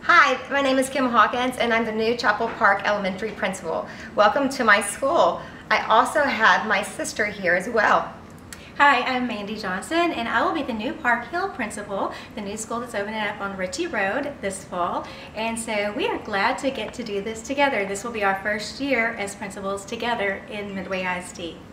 Hi, my name is Kim Hawkins and I'm the new Chapel Park Elementary principal. Welcome to my school. I also have my sister here as well. Hi, I'm Mandy Johnson and I will be the new Park Hill principal, the new school that's opening up on Ritchie Road this fall. And so we are glad to get to do this together. This will be our first year as principals together in Midway ISD.